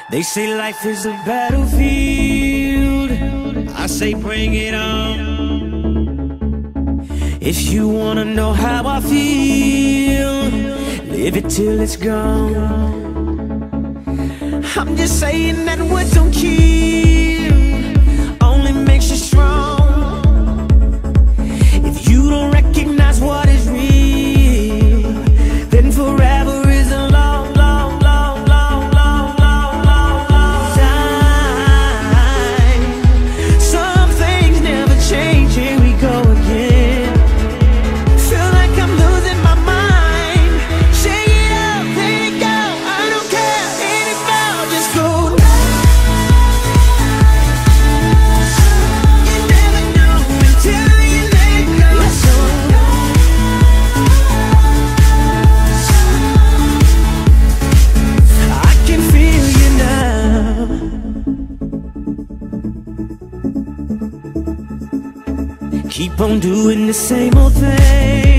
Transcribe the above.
They say life is a battlefield, I say bring it on. If you wanna know how I feel, live it till it's gone. I'm just saying that what don't kill only makes you strong. If you don't recognize what is real, then forever is a long, long, long, long, long, long, long, long time. Some things never change, here we go again. Feel like I'm losing my mind. Shake it up, let it go, I don't care, let it fall, just go. You never know until you let go. I can feel you now. Keep on doing the same old thing.